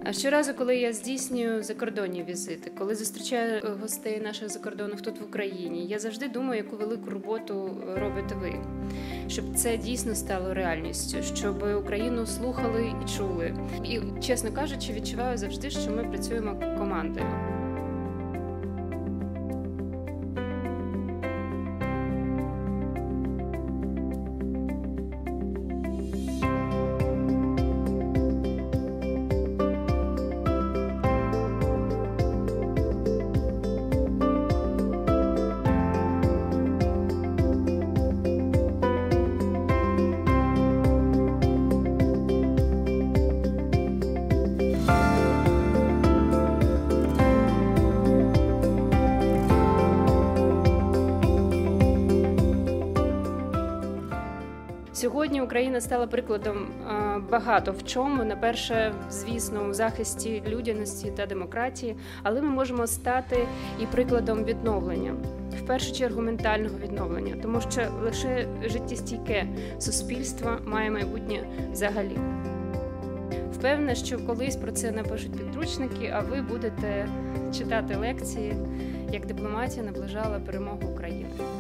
Щоразу, коли я здійснюю закордонні візити, коли зустрічаю гостей наших закордонних тут в Україні, я завжди думаю, яку велику роботу робите ви, щоб це дійсно стало реальністю, щоб Україну слухали і чули. І, чесно кажучи, відчуваю завжди, що ми працюємо командою. Сьогодні Україна стала прикладом багато в чому. Найперше, звісно, у захисті людяності та демократії, але ми можемо стати і прикладом відновлення. В першу чергу ментального відновлення, тому що лише життєстійке суспільство має майбутнє взагалі. Впевнена, що колись про це напишуть підручники, а ви будете читати лекції, як дипломатія наближала перемогу України.